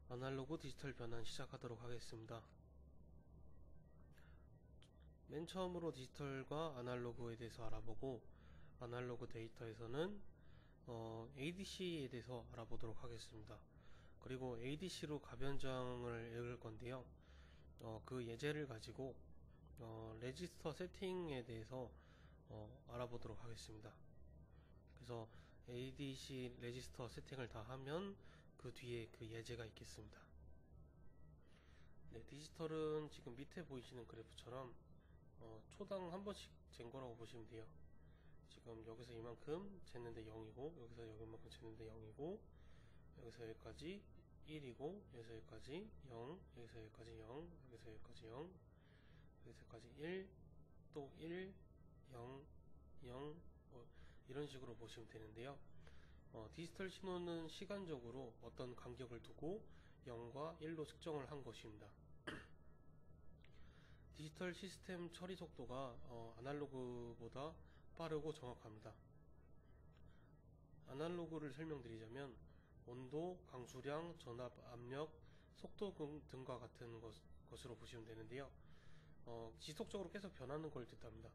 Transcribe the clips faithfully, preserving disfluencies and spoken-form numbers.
아날로그 디지털 변환 시작하도록 하겠습니다. 맨 처음으로 디지털과 아날로그에 대해서 알아보고, 아날로그 데이터에서는 어, 에이디씨에 대해서 알아보도록 하겠습니다. 그리고 에이디씨로 가변장을 읽을 건데요. 어, 그 예제를 가지고 어, 레지스터 세팅에 대해서 어, 알아보도록 하겠습니다. 그래서 에이디씨 레지스터 세팅을 다 하면 그 뒤에 그 예제가 있겠습니다. 네, 디지털은 지금 밑에 보이시는 그래프처럼 어, 초당 한 번씩 잰 거라고 보시면 돼요. 지금 여기서 이만큼 쟀는데 영이고, 여기서 여기만큼 쟀는데 영이고, 여기서 여기까지 일이고, 여기서 여기까지 영, 여기서 여기까지 영, 여기서 여기까지 영, 여기서 여기까지 일, 또 일, 영, 영, 뭐 이런 식으로 보시면 되는데요. 어, 디지털 신호는 시간적으로 어떤 간격을 두고 영과 일로 측정을 한 것입니다. 디지털 시스템 처리 속도가 어, 아날로그보다 빠르고 정확합니다. 아날로그를 설명드리자면 온도, 강수량, 전압, 압력, 속도 등과 같은 것, 것으로 보시면 되는데요. 어, 지속적으로 계속 변하는 걸 뜻합니다.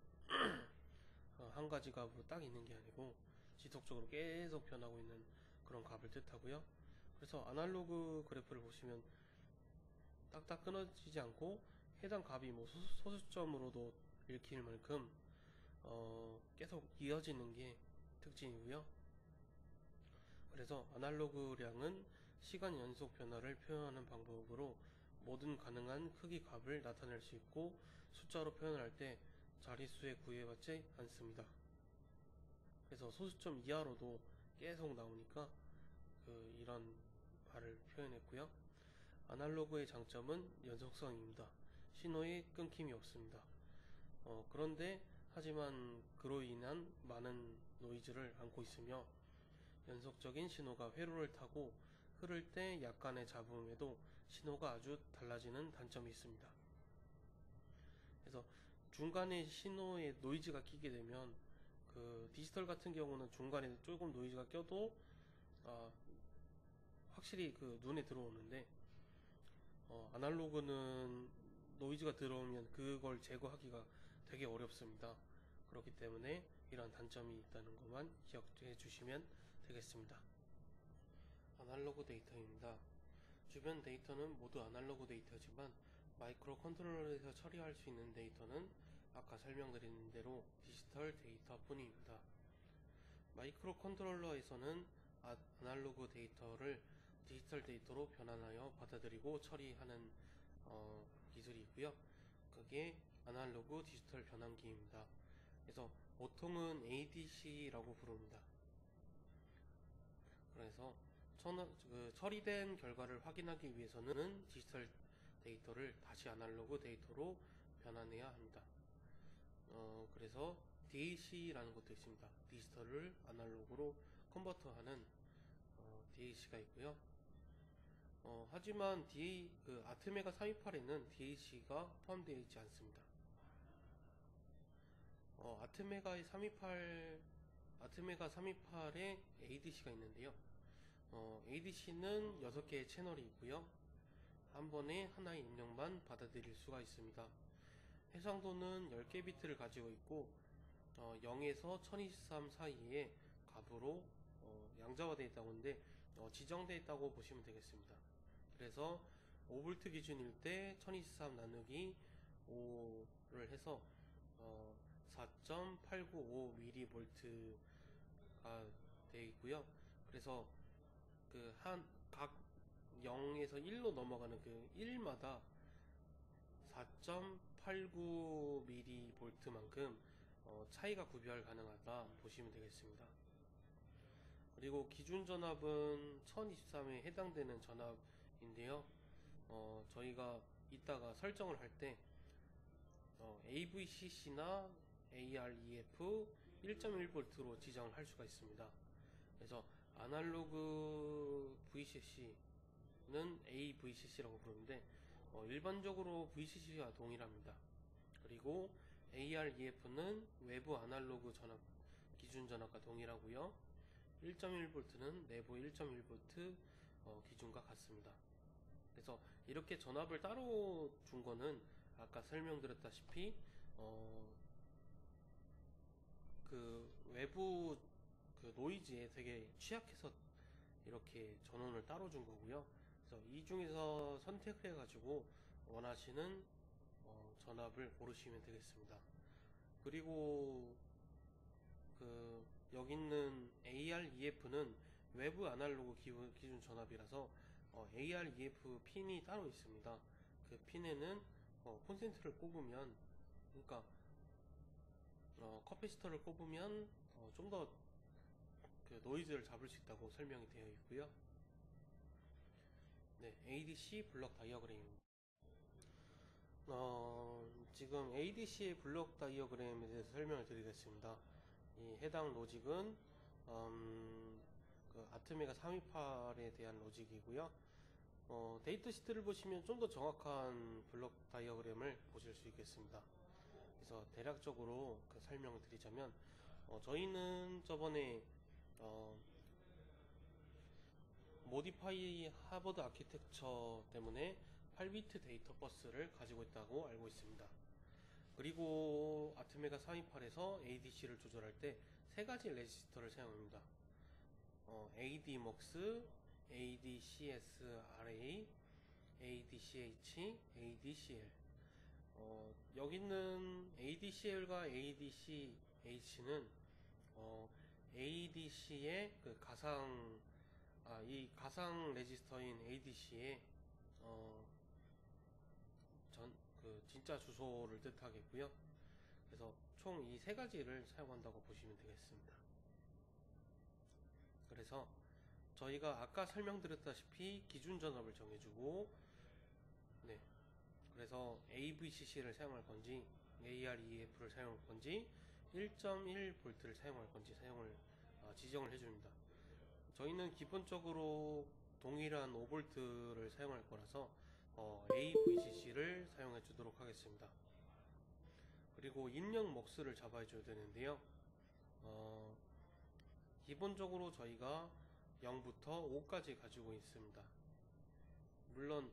어, 한 가지 값으로 딱 있는 게 아니고 지속적으로 계속 변하고 있는 그런 값을 뜻하고요. 그래서 아날로그 그래프를 보시면 딱딱 끊어지지 않고 해당 값이 뭐 소수점으로도 읽힐 만큼 어, 계속 이어지는 게 특징이고요. 그래서 아날로그량은 시간 연속 변화를 표현하는 방법으로 모든 가능한 크기 값을 나타낼 수 있고, 숫자로 표현할 때 자릿수에 구애받지 않습니다. 그래서 소수점 이하로도 계속 나오니까 그 이런 말을 표현했고요. 아날로그의 장점은 연속성입니다. 신호에 끊김이 없습니다. 어, 그런데 하지만 그로 인한 많은 노이즈를 안고 있으며 연속적인 신호가 회로를 타고 흐를 때 약간의 잡음에도 신호가 아주 달라지는 단점이 있습니다. 그래서 중간에 신호에 노이즈가 끼게 되면 그 디지털 같은 경우는 중간에 조금 노이즈가 껴도 어, 확실히 그 눈에 들어오는데 어, 아날로그는 노이즈가 들어오면 그걸 제거하기가 되게 어렵습니다. 그렇기 때문에 이런 단점이 있다는 것만 기억해 주시면 되겠습니다. 아날로그 데이터입니다. 주변 데이터는 모두 아날로그 데이터지만 마이크로 컨트롤러에서 처리할 수 있는 데이터는 아까 설명드린 대로 디지털 데이터 뿐입니다. 마이크로 컨트롤러에서는 아날로그 데이터를 디지털 데이터로 변환하여 받아들이고 처리하는 어, 기술이 있고요. 그게 아날로그 디지털 변환기입니다. 그래서 보통은 에이디씨라고 부릅니다. 그래서 처, 그 처리된 결과를 확인하기 위해서는 디지털 데이터를 다시 아날로그 데이터로 변환해야 합니다. 어, 그래서 디에이씨라는 것도 있습니다. 디지털을 아날로그로 컨버터하는 어, 디에이씨가 있고요. 어, 하지만 디에이, 그 아트메가 삼백이십팔에는 디에이씨가 포함되어 있지 않습니다. 어, 아트메가의 삼백이십팔, 아트메가 삼백이십팔에 에이디씨가 있는데요. 어, 에이디씨는 여섯 개의 채널이 있고요. 한 번에 하나의 입력만 받아들일 수가 있습니다. 해상도는 열 개 비트를 가지고 있고 어, 영에서 천이십삼 사이에 값으로 어, 양자화되어 있다고 하는데 어, 지정되어 있다고 보시면 되겠습니다. 그래서 오 볼트 기준일 때 천이십삼 나누기 오를 해서 어, 사 점 팔구오 밀리볼트가 되어 있고요. 그래서 그 한 각 영에서 일로 넘어가는 그 일마다 사 점 팔구 밀리볼트만큼 어, 차이가 구별 가능하다 보시면 되겠습니다. 그리고 기준 전압은 천이십삼에 해당되는 전압인데요. 어, 저희가 이따가 설정을 할 때 어, 에이브이씨씨나 에이알이에프 일 점 일 볼트로 지정을 할 수가 있습니다. 그래서 아날로그 브이씨씨는 에이브이씨씨라고 부르는데 어, 일반적으로 브이씨씨와 동일합니다. 그리고 에이알이에프는 외부 아날로그 전압 기준 전압과 동일하고요. 일 점 일 볼트는 내부 일 점 일 볼트 어, 기준과 같습니다. 그래서 이렇게 전압을 따로 준 거는 아까 설명드렸다시피 어, 그 외부 그 노이즈에 되게 취약해서 이렇게 전원을 따로 준 거고요. 그래서 이 중에서 선택을 해가지고 원하시는 어, 전압을 고르시면 되겠습니다. 그리고 그 여기 있는 에이알이에프는 외부 아날로그 기준, 기준 전압이라서 어, 에이알이에프 핀이 따로 있습니다. 그 핀에는 어, 콘센트를 꼽으면, 그러니까 어, 커피시터를 꼽으면 어, 좀 더 그 노이즈를 잡을 수 있다고 설명이 되어 있고요. 네, 에이디씨 블럭 다이어그램입니다. 어, 지금 에이디씨의 블록 다이어그램에 대해서 설명을 드리겠습니다. 이 해당 로직은 음, 그 아트메가 삼백이십팔에 대한 로직이고요. 어, 데이터 시트를 보시면 좀 더 정확한 블록 다이어그램을 보실 수 있겠습니다. 그래서 대략적으로 그 설명을 드리자면 어, 저희는 저번에 어, 모디파이 하버드 아키텍처 때문에 팔 비트 데이터 버스를 가지고 있다고 알고 있습니다. 그리고 아트메가 사백이십팔에서 에이디씨를 조절할 때 세 가지 레지스터를 사용합니다. 어, 에이디먹스, 에이디씨에스알에이, 에이디씨에이치, 에이디씨엘. 어, 여기 있는 에이디씨엘과 에이디씨에이치는 어, 에이디씨의 그 가상 아, 이 가상 레지스터인 에이디씨의 어, 전, 그 진짜 주소를 뜻하겠고요. 그래서 총 이 세 가지를 사용한다고 보시면 되겠습니다. 그래서 저희가 아까 설명드렸다시피 기준 전압을 정해주고, 네, 그래서 에이브이씨씨를 사용할 건지 에이알이에프를 사용할 건지 일 점 일 볼트를 사용할 건지 사용을 어, 지정을 해줍니다. 저희는 기본적으로 동일한 오 볼트를 사용할 거라서 어, 에이브이씨씨를 사용해 주도록 하겠습니다. 그리고 입력 먹스를 잡아 줘야 되는데요. 어, 기본적으로 저희가 영부터 오까지 가지고 있습니다. 물론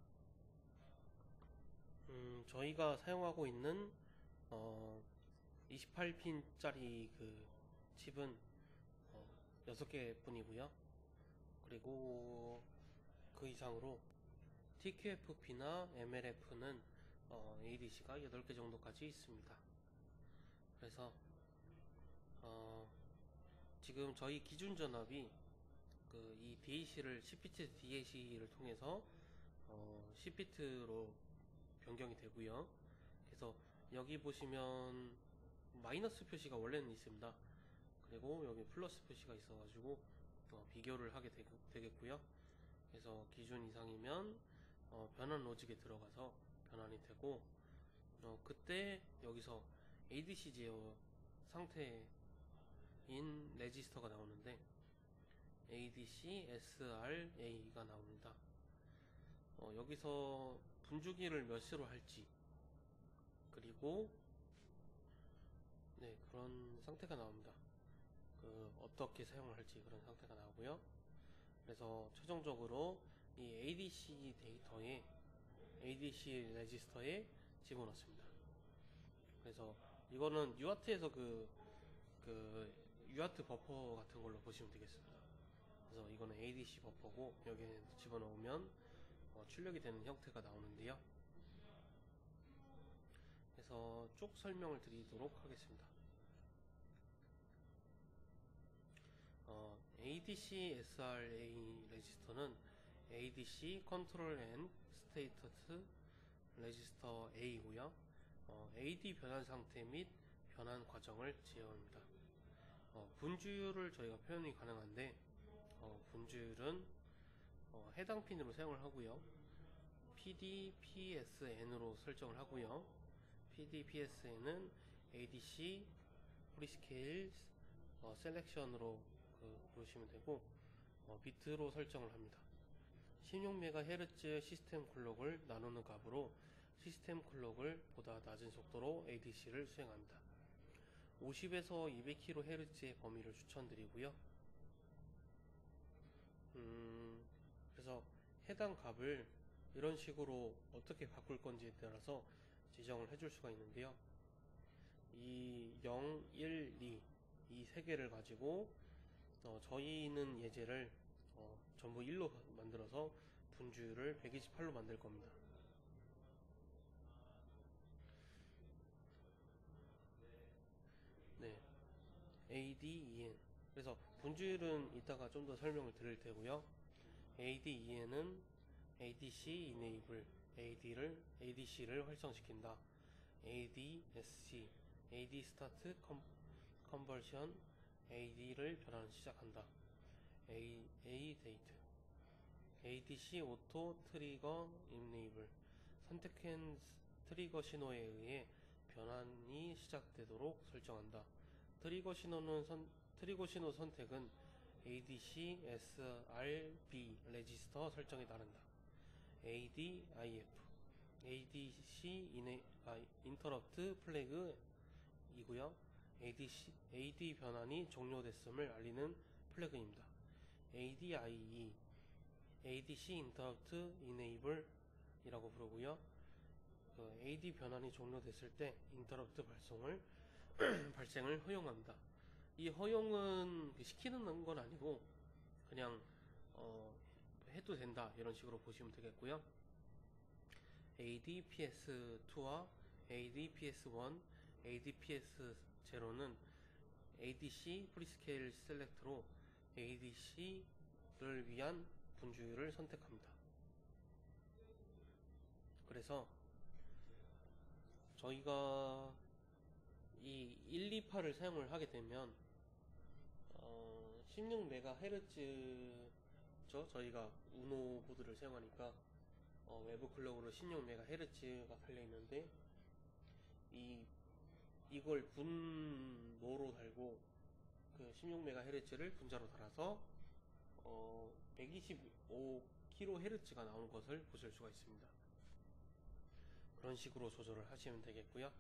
음, 저희가 사용하고 있는 어, 이십팔 핀짜리 그 칩은 어, 여섯 개 뿐이고요. 그리고 그 이상으로 티큐에프피나 엠엘에프는 어, 에이디씨가 여덟 개 정도까지 있습니다. 그래서 어, 지금 저희 기준 전압이 그 이 디에이씨를 십 비트 디에이씨를 통해서 어, 십 비트로 변경이 되고요. 그래서 여기 보시면 마이너스 표시가 원래는 있습니다. 그리고 여기 플러스 표시가 있어가지고 어, 비교를 하게 되, 겠고요. 그래서 기준 이상이면 어, 변환 로직에 들어가서 변환이 되고 어, 그때 여기서 에이디씨 제어 상태인 레지스터가 나오는데 에이디씨 에스알에이가 나옵니다. 어, 여기서 분주기를 몇으로 할지 그리고 네, 그런 상태가 나옵니다. 그 어떻게 사용을 할지 그런 상태가 나오고요. 그래서 최종적으로 이 에이디씨 데이터에 에이디씨 레지스터에 집어넣습니다. 그래서 이거는 유아트에서 그, 그 유아트 버퍼 같은 걸로 보시면 되겠습니다. 그래서 이거는 에이디씨 버퍼고 여기에 집어넣으면 어, 출력이 되는 형태가 나오는데요. 그래서 쭉 설명을 드리도록 하겠습니다. 어, 에이디씨 에스알에이 레지스터는 에이디씨 컨트롤 앤 스테이터스 레지스터 A이고요. 어, 에이디 변환 상태 및 변환 과정을 제어합니다. 어, 분주율을 저희가 표현이 가능한데 어, 분주율은 어, 해당 핀으로 사용을 하고요. 피디 피에스엔으로 설정을 하고요. 피디 피에스엔은 에이디씨 프리스케일 어, 셀렉션으로 그, 부르시면 되고 어, 비트로 설정을 합니다. 십육 메가헤르츠 시스템 클록을 나누는 값으로 시스템 클록을 보다 낮은 속도로 에이디씨를 수행합니다. 오십에서 이백 킬로헤르츠의 범위를 추천드리고요. 음, 그래서 해당 값을 이런 식으로 어떻게 바꿀 건지에 따라서 지정을 해줄 수가 있는데요. 이 영, 일, 이 이 세 개를 가지고 어, 저희는 예제를 어, 전부 일로 만들어서 분주율을 백이십팔로 만들 겁니다. 네, A, D, E, N. 그래서 분주율은 이따가 좀 더 설명을 드릴 테고요. A, D, E, N은 A D C enable A D를 A D C를 활성시킨다. A D S C A D start conversion A D를 변환 시작한다. A A date A D C auto trigger enable 선택한 트리거 신호에 의해 변환이 시작되도록 설정한다. 트리거 신호는 선, 트리거 신호 선택은 A D C S R B 레지스터 설정에 따른다. A D I F A D C interrupt flag 이고요. A D C, A D 변환이 종료됐음을 알리는 플래그입니다. A D I E A D C interrupt enable 이라고 부르고요. 그 A D 변환이 종료됐을 때 interrupt 발송을 발생을 허용합니다. 이 허용은 시키는 건 아니고 그냥 어, 해도 된다 이런 식으로 보시면 되겠고요. A D P S 이와 A D P S 일, A D P S 제로는 A D C 프리스케일 셀렉트로 A D C를 위한 분주율을 선택합니다. 그래서 저희가 이 일, 이 파를 사용을 하게 되면 어, 십육 메가헤르츠죠. 저희가 우노 보드를 사용하니까 어, 외부 클럭으로 십육 메가헤르츠가 달려있는데 이 이걸 분모로 달고 그 십육 메가헤르츠를 분자로 달아서 어, 백이십오 킬로헤르츠가 나오는 것을 보실 수가 있습니다. 그런 식으로 조절을 하시면 되겠고요.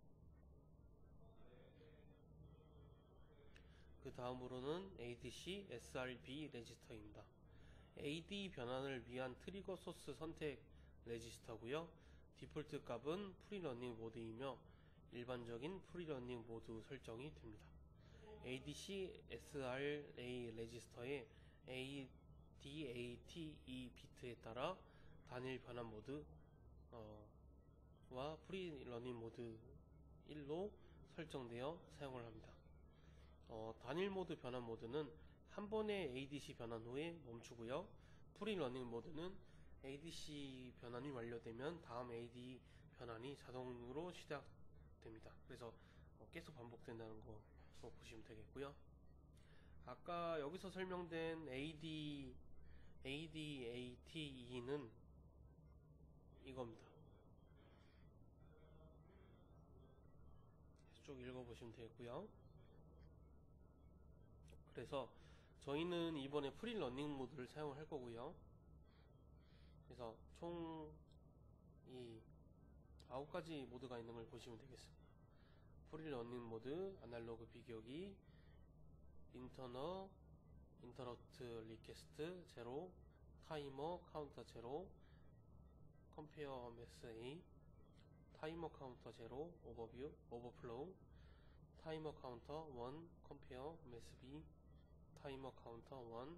그 다음으로는 A D C S R B 레지스터입니다. A D 변환을 위한 트리거 소스 선택 레지스터고요. 디폴트 값은 프리러닝 모드이며 일반적인 프리러닝 모드 설정이 됩니다. A D C S R A 레지스터의 A D A T E 비트에 따라 단일 변환 모드 어, 와 프리러닝 모드 일로 설정되어 사용을 합니다. 어, 단일 모드 변환 모드는 한 번의 A D C 변환 후에 멈추고요. 프리러닝 모드는 A D C 변환이 완료되면 다음 A D 변환이 자동으로 시작됩니다. 그래서 어, 계속 반복된다는 거 보시면 되겠고요. 아까 여기서 설명된 A D A D A T E는 이겁니다. 쭉 읽어보시면 되겠고요. 그래서 저희는 이번에 프리러닝 모드를 사용을 할 거고요. 그래서 총 이 아홉 가지 모드가 있는 걸 보시면 되겠습니다. 프리러닝 모드, 아날로그 비교기, 인터너, 인터럽트 리퀘스트 제로, 타이머 카운터 제로, 컴페어 매스 A, 타이머 카운터 제로, 오버뷰, 오버플로우, 타이머 카운터 일, 컴페어 매스 B, 타이머 카운터 일,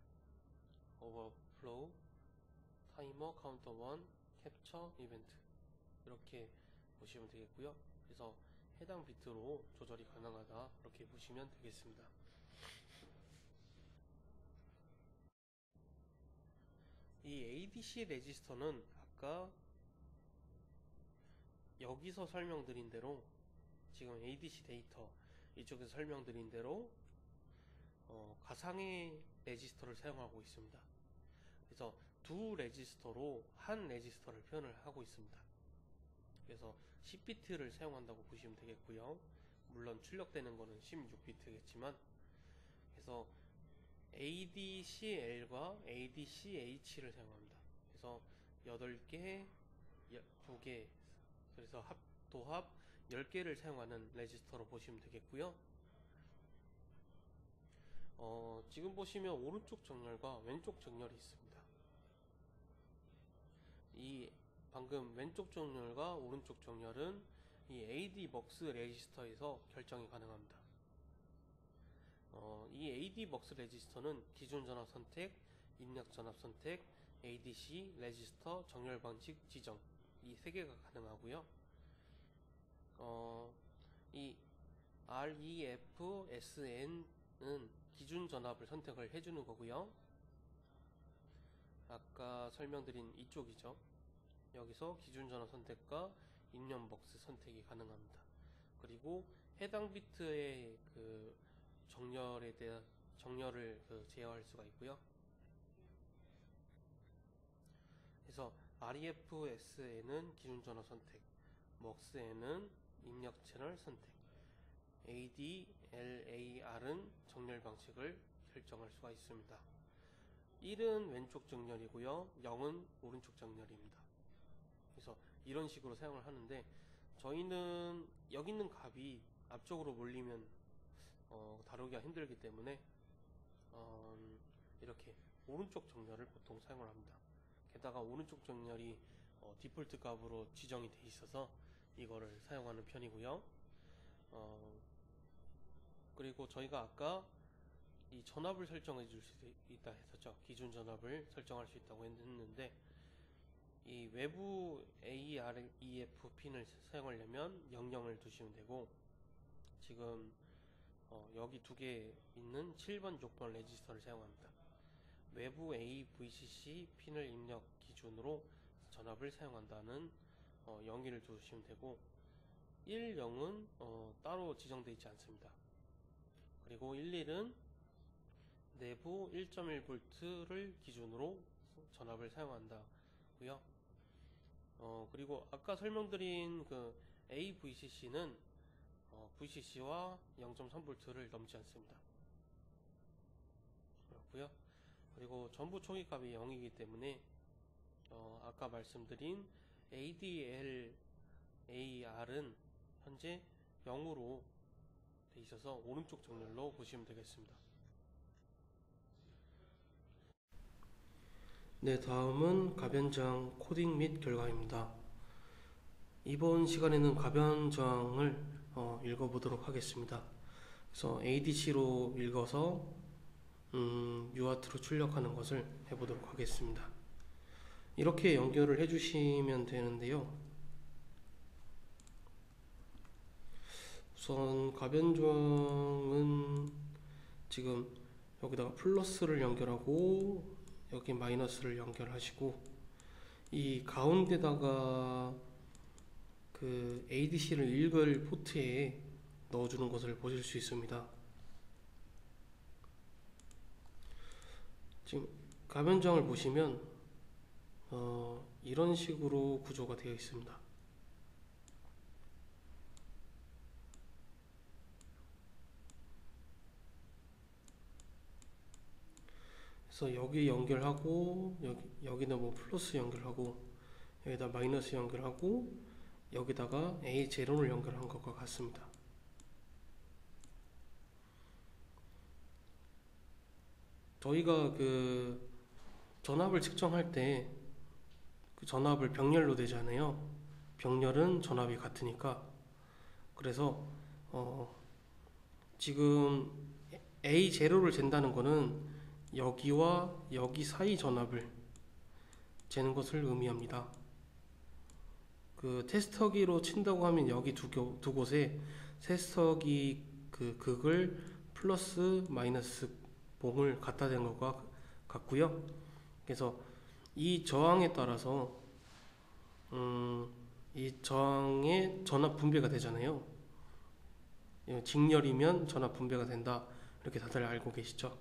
오버플로우, 타이머 카운터 일, 캡처 이벤트 이렇게 보시면 되겠고요. 그래서 해당 비트로 조절이 가능하다 이렇게 보시면 되겠습니다. 이 A D C 레지스터는 아까 여기서 설명드린 대로 지금 A D C 데이터 이쪽에서 설명드린 대로 어, 가상의 레지스터를 사용하고 있습니다. 그래서 두 레지스터로 한 레지스터를 표현을 하고 있습니다. 그래서 십 비트를 사용한다고 보시면 되겠고요. 물론 출력되는 거는 십육 비트겠지만 그래서 A D C L과 A D C H를 사용합니다. 그래서 여덟 개, 두 개, 그래서 합, 도합 열 개를 사용하는 레지스터로 보시면 되겠고요. 어, 지금 보시면 오른쪽 정렬과 왼쪽 정렬이 있습니다. 방금 왼쪽 정렬과 오른쪽 정렬은 이 에이디벅스 레지스터에서 결정이 가능합니다. 어, 이 에이디벅스 레지스터는 기존 전압 선택, 입력 전압 선택, 에이디씨, 레지스터, 정렬 방식 지정, 이 세 개가 가능하고요. 어, 이 알이에프에스엔은 기준 전압을 선택을 해주는 거고요. 아까 설명드린 이쪽이죠. 여기서 기준 전압 선택과 입력 벅스 선택이 가능합니다. 그리고 해당 비트의 그 정렬에 대한 정렬을 그 제어할 수가 있고요. 그래서 알이에프에스에는 기준 전압 선택, 먹스에는 입력 채널 선택, 에이디, 엘에이알은 정렬 방식을 결정할 수가 있습니다. 일은 왼쪽 정렬이고요, 영은 오른쪽 정렬입니다. 그래서 이런 식으로 사용을 하는데, 저희는 여기 있는 값이 앞쪽으로 몰리면 어, 다루기가 힘들기 때문에 어, 이렇게 오른쪽 정렬을 보통 사용을 합니다. 게다가 오른쪽 정렬이 어, 디폴트 값으로 지정이 돼 있어서 이거를 사용하는 편이고요. 어, 그리고 저희가 아까 이 전압을 설정해 줄 수 있다 했었죠. 기준 전압을 설정할 수 있다고 했는데, 이 외부 에이아르이에프 핀을 사용하려면 영영을 두시면 되고, 지금 어, 여기 두 개 있는 칠 번, 육 번 레지스터를 사용합니다. 외부 에이브이씨씨 핀을 입력 기준으로 전압을 사용한다는 어, 영의를 두시면 되고, 일, 영은 어, 따로 지정되어 있지 않습니다. 그리고 일, 일은 내부 일 점 일 볼트를 기준으로 전압을 사용한다고요. 어, 그리고 아까 설명드린 그 에이브이씨씨는 어, 브이씨씨와 영 점 삼 볼트를 넘지 않습니다. 그렇고요. 그리고 전부 초기 값이 영이기 때문에 어, 아까 말씀드린 에이디엘에이알은 현재 영으로 돼 있어서 오른쪽 정렬로 보시면 되겠습니다. 네, 다음은 가변저항 코딩 및 결과입니다. 이번 시간에는 가변저항을 어, 읽어보도록 하겠습니다. 그래서 에이디씨로 읽어서 음, 유아트로 출력하는 것을 해보도록 하겠습니다. 이렇게 연결을 해주시면 되는데요. 우선 가변저항은 지금 여기다가 플러스를 연결하고 여기 마이너스를 연결하시고, 이 가운데다가 그 에이디씨를 읽을 포트에 넣어주는 것을 보실 수 있습니다. 지금 가변저항을 보시면 어, 이런 식으로 구조가 되어 있습니다. 그래서 여기 연결하고 여기, 여기다 뭐 플러스 연결하고 여기다 마이너스 연결하고 여기다가 에이 제로를 연결한 것과 같습니다. 저희가 그 전압을 측정할 때 그 전압을 병렬로 되잖아요. 병렬은 전압이 같으니까. 그래서 어 지금 에이 제로를 잰다는 거는 여기와 여기 사이 전압을 재는 것을 의미합니다. 그 테스터기로 친다고 하면 여기 두, 교, 두 곳에 테스터기 그 극을 플러스 마이너스 봉을 갖다 댄 것과 같고요. 그래서 이 저항에 따라서 음, 이 저항의 전압 분배가 되잖아요. 직렬이면 전압 분배가 된다, 이렇게 다들 알고 계시죠?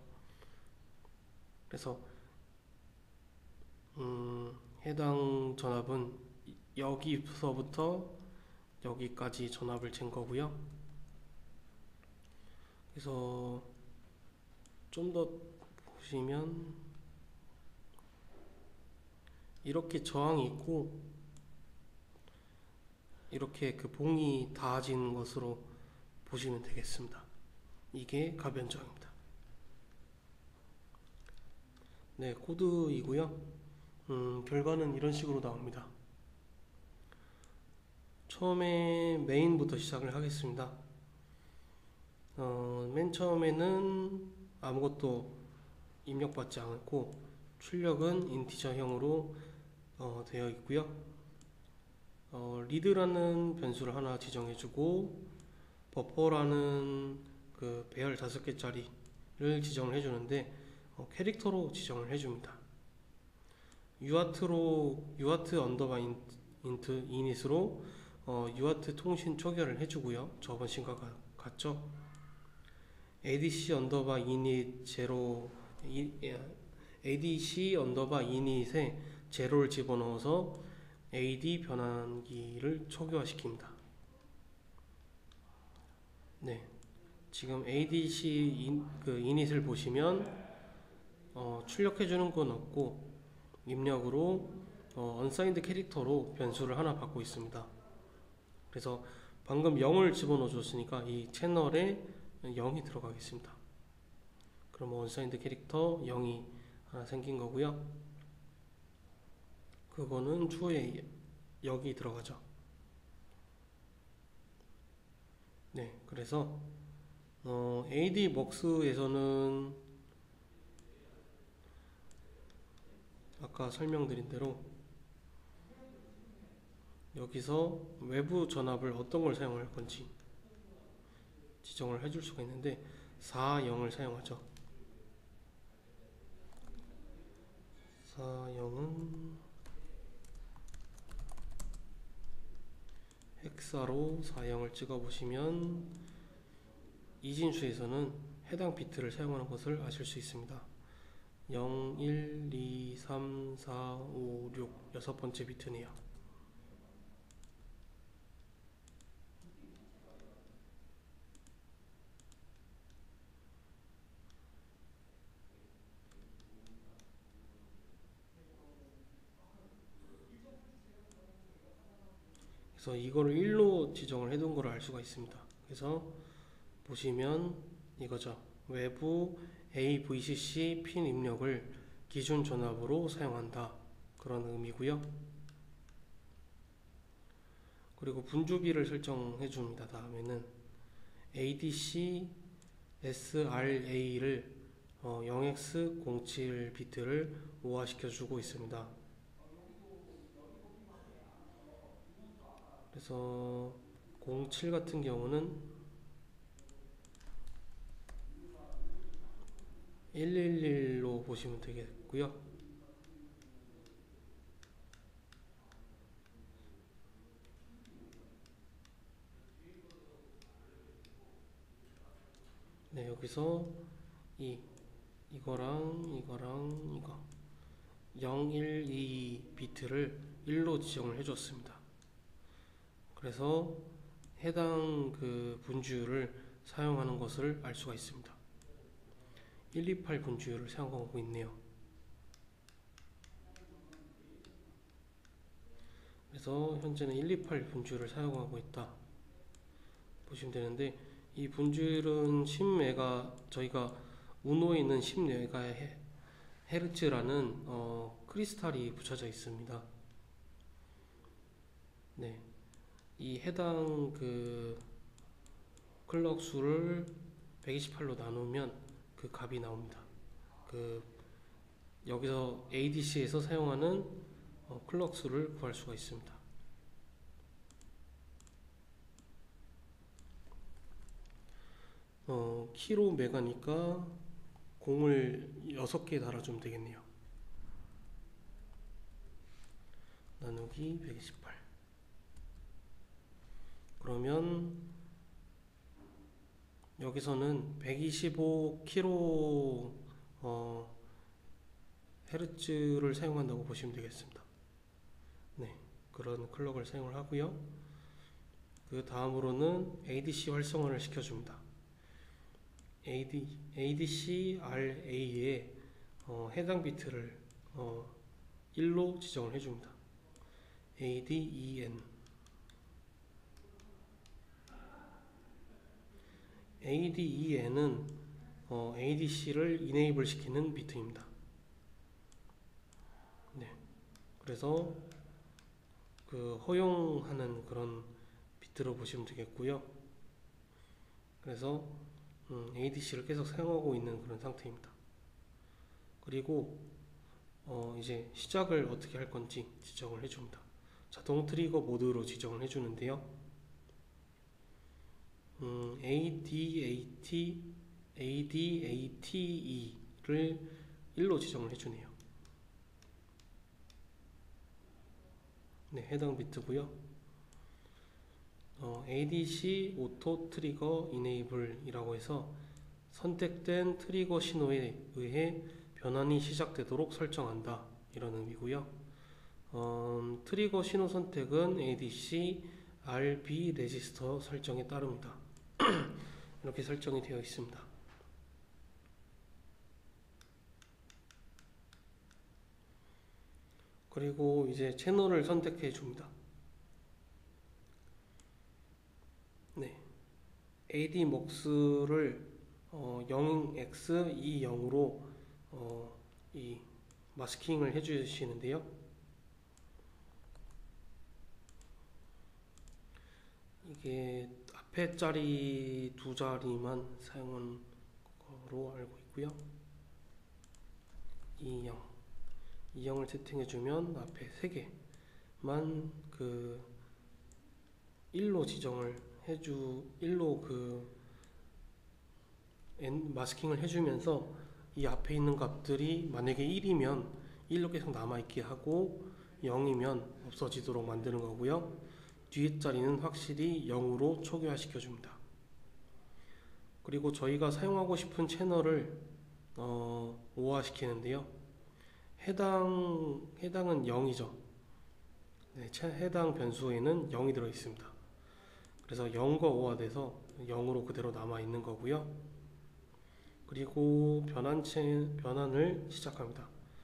그래서 음, 해당 전압은 여기서부터 여기까지 전압을 잰 거고요. 그래서 좀 더 보시면 이렇게 저항이 있고 이렇게 그 봉이 닿아진 것으로 보시면 되겠습니다. 이게 가변저항입니다. 네, 코드이고요. 음, 결과는 이런 식으로 나옵니다. 처음에 메인부터 시작을 하겠습니다. 어, 맨 처음에는 아무것도 입력받지 않고 출력은 인티저형으로 어, 되어 있고요. 어, 리드라는 변수를 하나 지정해주고 버퍼라는 그 배열 다섯 개짜리를 지정을 해주는데 어, 캐릭터로 지정을 해줍니다. 유아트로 유아트 언더바 인트 이닛으로 어, 유아트 통신 초기화를 해주고요. 저번 시간과 가- 같죠? 에이디씨 언더바 이닛 제로 이, 에이디씨 언더바 이닛에 제로를 집어넣어서 에이디 변환기를 초기화시킵니다. 네, 지금 에이디씨 인, 그 이닛을 보시면 어, 출력해주는 건 없고 입력으로 어, unsigned 캐릭터로 변수를 하나 받고 있습니다. 그래서 방금 영을 집어넣어 줬으니까 이 채널에 영이 들어가겠습니다. 그럼 unsigned 캐릭터 영이 하나 생긴 거고요. 그거는 추후에 여기 들어가죠. 네, 그래서 어, 에이디웍스에서는 아까 설명드린 대로 여기서 외부 전압을 어떤 걸 사용할 건지 지정을 해줄 수가 있는데 사, 영을 사용하죠. 사, 영은 헥사로 사, 영을 찍어보시면 이진수에서는 해당 비트를 사용하는 것을 아실 수 있습니다. 영, 일, 이, 삼, 사, 오, 육 여섯 번째 비트네요. 그래서 이거를 일로 지정을 해둔 걸 알 수가 있습니다. 그래서 보시면 이거죠. 외부 에이브이씨씨 핀 입력을 기준 전압으로 사용한다. 그런 의미고요. 그리고 분주비를 설정해 줍니다. 다음에는 에이디씨 에스알에이를 어, 영 엑스 공칠 비트를 오화시켜 주고 있습니다. 그래서 공칠 같은 경우는 일일일로 보시면 되겠고요. 네, 여기서 이 이거랑 이거랑 이거 영, 일, 이 비트를 일로 지정을 해줬습니다. 그래서 해당 그 분주율을 사용하는 것을 알 수가 있습니다. 일이팔 분주율을 사용하고 있네요. 그래서 현재는 일이팔 분주율을 사용하고 있다 보시면 되는데 이 분주율은 십 메가 저희가 우노에 있는 십 메가 헤르츠라는 어, 크리스탈이 붙여져 있습니다. 네, 이 해당 그 클럭 수를 백이십팔로 나누면 그 값이 나옵니다. 그 여기서 에이디씨에서 사용하는 어, 클럭 수를 구할 수가 있습니다. 어, 키로 메가니까 공을 여섯 개 달아주면 되겠네요. 나누기 백이십팔. 그러면 여기서는 백이십오 킬로 어, 헤르츠를 사용한다고 보시면 되겠습니다. 네, 그런 클럭을 사용을 하고요. 그 다음으로는 에이디씨 활성화를 시켜줍니다. 에이디, 에이디씨 알에이에 어, 해당 비트를 어, 일로 지정을 해줍니다. 에이디이엔 에이디이엔은 어, 에이디씨를 이네이블 시키는 비트입니다. 네, 그래서 그 허용하는 그런 비트로 보시면 되겠고요. 그래서 음, 에이디씨를 계속 사용하고 있는 그런 상태입니다. 그리고 어, 이제 시작을 어떻게 할 건지 지정을 해줍니다. 자동 트리거 모드로 지정을 해주는데요. 음, 에이디에이티, 에이디에이티이를 일로 지정을 해주네요. 네, 해당 비트고요. 어, 에이디씨 오토 트리거 이네이블 이라고 해서 선택된 트리거 신호에 의해 변환이 시작되도록 설정한다, 이런 의미고요. 어, 트리거 신호 선택은 에이디씨 알비 레지스터 설정에 따릅니다. 이렇게 설정이 되어 있습니다. 그리고 이제 채널을 선택해 줍니다. 네, 에이디먹스를 어, 영 엑스 이십으로 어, 이 마스킹을 해주시는데요. 이게 앞에 자리 두 자리만 사용한 거로 알고 있고요. 이십, 이십을 세팅해주면 앞에 세 개만 그 일로 지정을 해주, 일로 그 엔, 마스킹을 해주면서 이 앞에 있는 값들이 만약에 일이면 일로 계속 남아있게 하고 영이면 없어지도록 만드는 거고요. 뒤에 자리는 확실히 영으로 초기화 시켜줍니다. 그리고 저희가 사용하고 싶은 채널을 어, 오화 시키는데요. 해당, 해당은 영이죠. 네, 해당 변수에는 영이 들어있습니다. 그래서 영과 오화돼서 영으로 그대로 남아있는 거고요. 그리고 변환체, 변환을 시작합니다.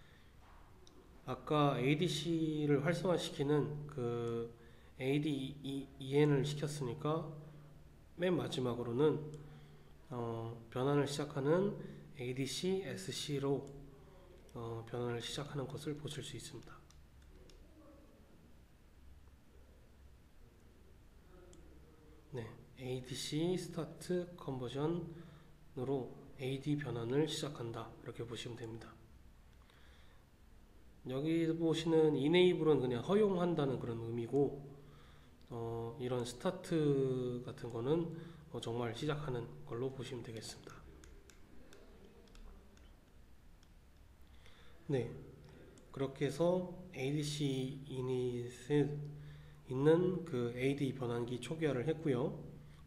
아까 에이디씨를 활성화시키는 그 에이디이엔을 시켰으니까 맨 마지막으로는 어, 변환을 시작하는 에이디씨 에스씨로 어, 변환을 시작하는 것을 보실 수 있습니다. 네, 에이디씨 스타트 컨버전으로 에이디 변환을 시작한다, 이렇게 보시면 됩니다. 여기 보시는 이네이블은 그냥 허용한다는 그런 의미고, 어, 이런 스타트 같은 거는 어, 정말 시작하는 걸로 보시면 되겠습니다. 네, 그렇게 해서 에이디씨 이닛에 있는 그 에이디 변환기 초기화를 했고요.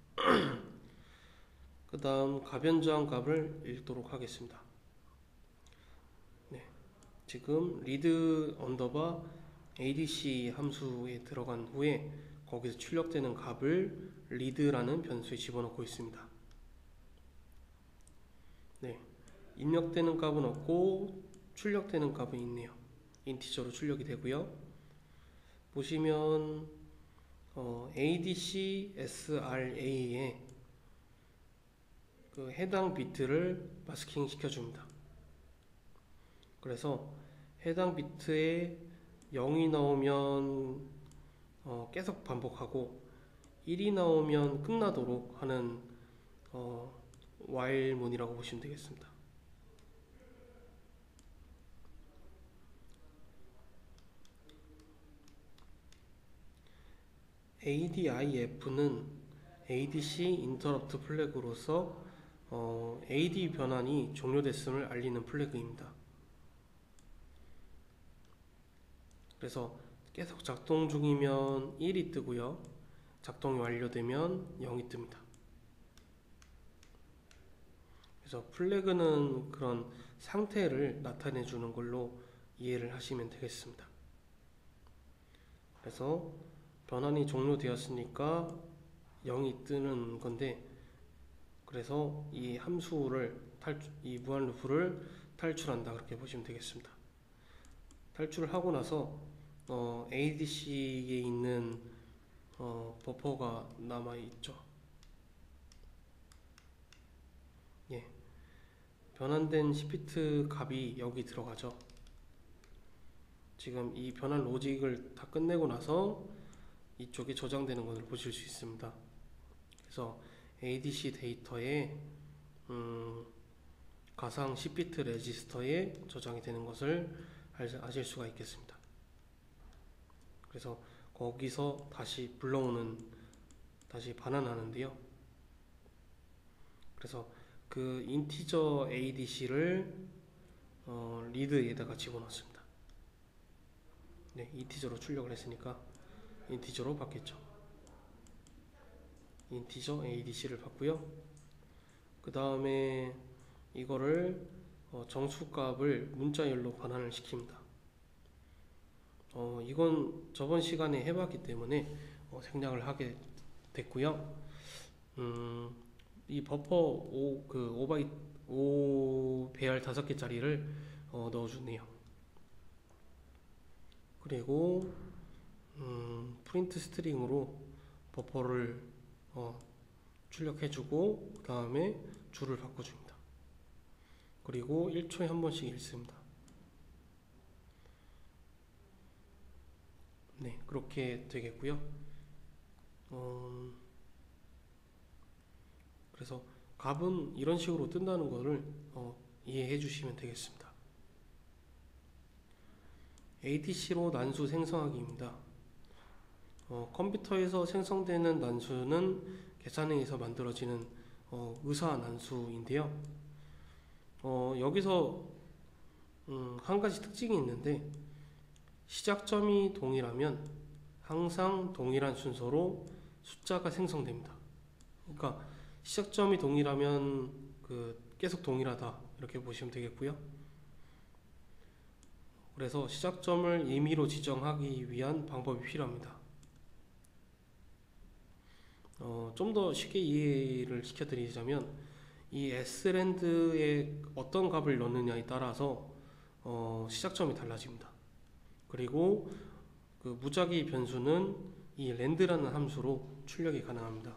그 다음 가변저항 값을 읽도록 하겠습니다. 네, 지금 리드 언더바 에이디씨 함수에 들어간 후에 거기서 출력되는 값을 리드라는 변수에 집어넣고 있습니다. 네, 입력되는 값은 없고 출력되는 값은 있네요. 인티저로 출력이 되고요. 보시면 어, 에이디씨 에스알에이에 그 해당 비트를 마스킹 시켜줍니다. 그래서 해당 비트에 영이 나오면 어, 계속 반복하고 일이 나오면 끝나도록 하는 어, while 문이라고 보시면 되겠습니다. 에이디아이에프는 에이디씨 인터럽트 플래그로서 어, 에이디 변환이 종료됐음을 알리는 플래그입니다. 그래서 계속 작동 중이면 일이 뜨고요. 작동이 완료되면 영이 뜹니다. 그래서 플래그는 그런 상태를 나타내 주는 걸로 이해를 하시면 되겠습니다. 그래서 변환이 종료되었으니까 영이 뜨는 건데, 그래서 이 함수를 탈출, 이 무한 루프를 탈출한다, 그렇게 보시면 되겠습니다. 탈출을 하고 나서 어, 에이디씨에 있는 어, 버퍼가 남아 있죠. 예, 변환된 시피트 값이 여기 들어가죠. 지금 이 변환 로직을 다 끝내고 나서 이쪽에 저장되는 것을 보실 수 있습니다. 그래서 에이디씨 데이터에 음, 가상 십 비트 레지스터에 저장이 되는 것을 아실 수가 있겠습니다. 그래서 거기서 다시 불러오는, 다시 반환하는데요. 그래서 그 인티저 에이디씨를 어, 리드에다가 집어넣습니다. 네, 인티저로 출력을 했으니까 인티저로 받겠죠. 인티저 에이디씨를 받고요. 그 다음에 이거를 어, 정수값을 문자열로 반환을 시킵니다. 어, 이건 저번 시간에 해봤기 때문에 어, 생략을 하게 됐고요. 음, 이 버퍼 오, 그 오 바이트 오 배열 다섯 개짜리를 어, 넣어주네요. 그리고 음, 프린트 스트링으로 버퍼를 어, 출력해주고 그 다음에 줄을 바꿔줍니다. 그리고 일 초에 한 번씩 읽습니다. 네, 그렇게 되겠고요. 어, 그래서 값은 이런 식으로 뜬다는 것을 어, 이해해 주시면 되겠습니다. 에이디씨로 난수 생성하기입니다. 어, 컴퓨터에서 생성되는 난수는 계산에 의해서 만들어지는 어, 의사 난수인데요. 어, 여기서 음, 한 가지 특징이 있는데, 시작점이 동일하면 항상 동일한 순서로 숫자가 생성됩니다. 그러니까 시작점이 동일하면 그 계속 동일하다 이렇게 보시면 되겠고요. 그래서 시작점을 임의로 지정하기 위한 방법이 필요합니다. 어, 좀 더 쉽게 이해를 시켜드리자면 이 s랜드에 어떤 값을 넣느냐에 따라서 어, 시작점이 달라집니다. 그리고 그 무작위 변수는 이 랜드라는 함수로 출력이 가능합니다.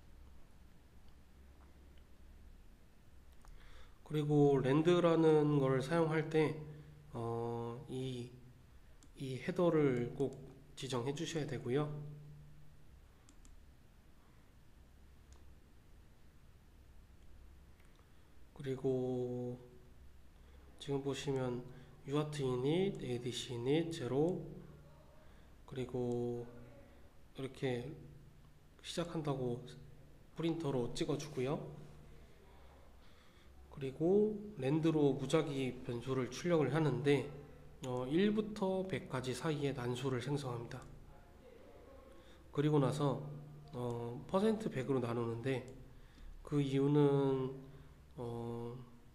그리고 랜드라는 걸 사용할 때 어, 이, 이 헤더를 꼭 지정해 주셔야 되고요. 그리고 지금 보시면 유아트 init, 에이디씨 init, 제로, 그리고 이렇게 시작한다고 프린터로 찍어주고요. 그리고 랜드로 무작위 변수를 출력을 하는데 어, 일부터 백까지 사이에 난수를 생성합니다. 그리고 나서 어, 퍼센트 백으로 나누는데 그 이유는 어,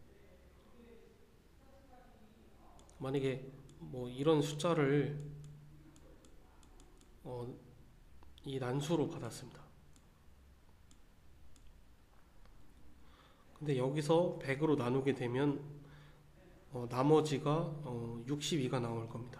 만약에 뭐 이런 숫자를 어, 이 난수로 받았습니다. 근데 여기서 백으로 나누게 되면 어, 나머지가 어, 육십이가 나올 겁니다.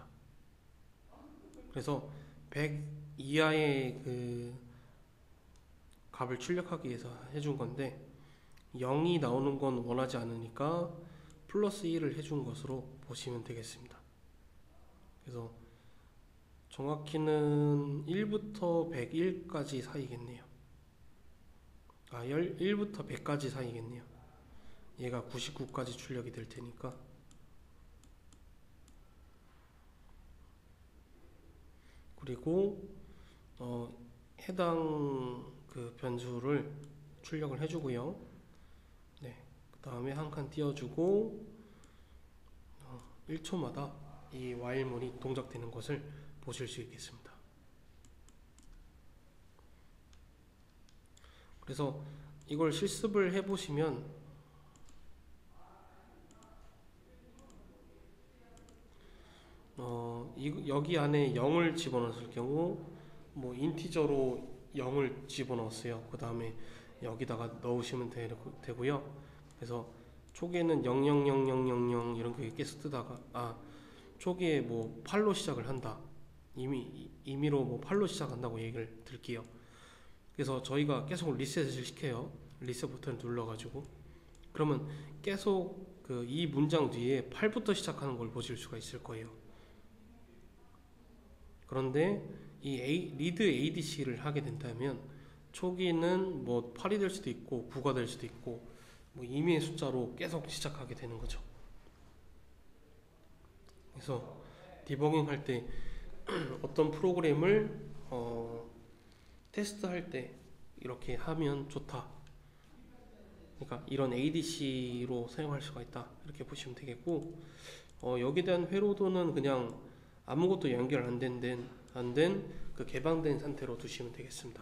그래서 백 이하의 그 값을 출력하기 위해서 해준 건데 영이 나오는 건 원하지 않으니까 플러스 일을 해준 것으로 보시면 되겠습니다. 그래서 정확히는 일부터 백일까지 사이겠네요. 아, 일부터 백까지 사이겠네요. 얘가 구십구까지 출력이 될 테니까. 그리고 어, 해당 그 변수를 출력을 해주고요. 네, 그 다음에 한 칸 띄워주고 어, 일 초마다 이 while문이 동작되는 것을 보실 수 있겠습니다. 그래서 이걸 실습을 해보시면 어, 이, 여기 안에 영을 집어넣었을 경우 뭐 인티저로 영을 집어넣었어요. 그 다음에 여기다가 넣으시면 되, 되고요. 그래서 초기에는 영영영영영영 이런 게 계속 뜨다가 아 초기에 뭐 팔로 시작을 한다. 이미 임의로 뭐 팔로 시작한다고 얘기를 드릴게요. 그래서 저희가 계속 리셋을 시켜요. 리셋 버튼을 눌러가지고 그러면 계속 그 이 문장 뒤에 팔부터 시작하는 걸 보실 수가 있을 거예요. 그런데 이 A, 리드 에이디씨를 하게 된다면 초기는 뭐 팔이 될 수도 있고 구가 될 수도 있고 뭐 임의의 숫자로 계속 시작하게 되는 거죠. 그래서 디버깅 할 때 어떤 프로그램을 어, 테스트할 때 이렇게 하면 좋다. 그러니까 이런 에이디씨로 사용할 수가 있다. 이렇게 보시면 되겠고, 어, 여기에 대한 회로도는 그냥 아무것도 연결 안 된 안 된 그 개방된 상태로 두시면 되겠습니다.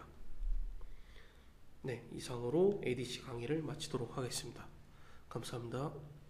네, 이상으로 에이디씨 강의를 마치도록 하겠습니다. 감사합니다.